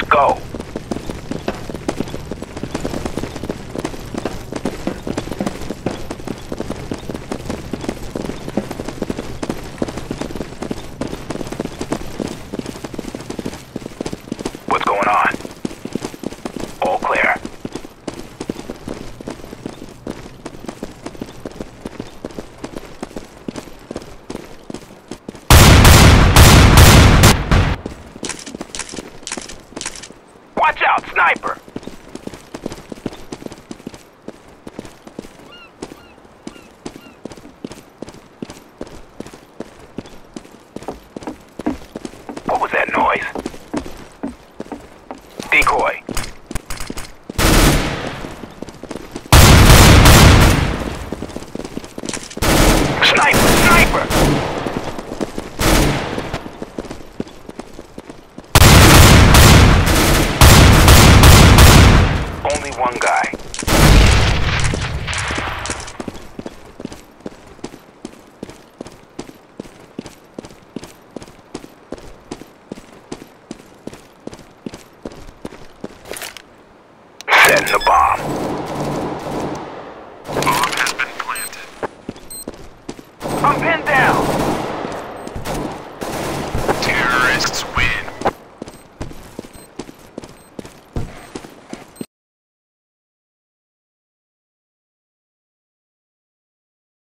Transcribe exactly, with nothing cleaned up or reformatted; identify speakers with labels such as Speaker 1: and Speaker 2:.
Speaker 1: Go. What's going on? All clear. Watch out, sniper! What was that noise? Decoy. Sniper! Sniper! Only one guy. Setting the bomb.
Speaker 2: Bomb has been planted.
Speaker 1: I'm pinned down.